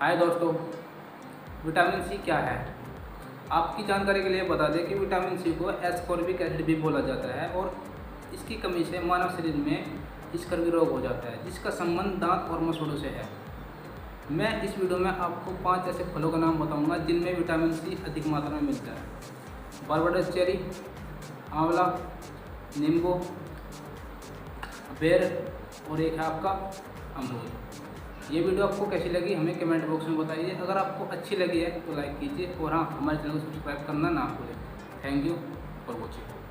हाय दोस्तों, vitamin C क्या है? आपकी जानकारी के लिए बता दें कि विटामिन सी को एस्कॉर्बिक एसिड भी बोला जाता है और इसकी कमी से मानव शरीर में स्कर्वी रोग हो जाता है, जिसका संबंध दांत और मसूड़ों से है। मैं इस वीडियो में आपको 5 ऐसे फलों का नाम बताऊंगा जिनमें विटामिन सी अधिक मात्रा में मिलता है। बारबेडस चेरी, आंवला, नींबू, बेर और एक है आपका अमरूद। ये वीडियो आपको कैसी लगी हमें कमेंट बॉक्स में बताइए। अगर आपको अच्छी लगी है तो लाइक कीजिए और हाँ, हमारे चैनल को सब्सक्राइब करना ना भूलें। Thank you for watching.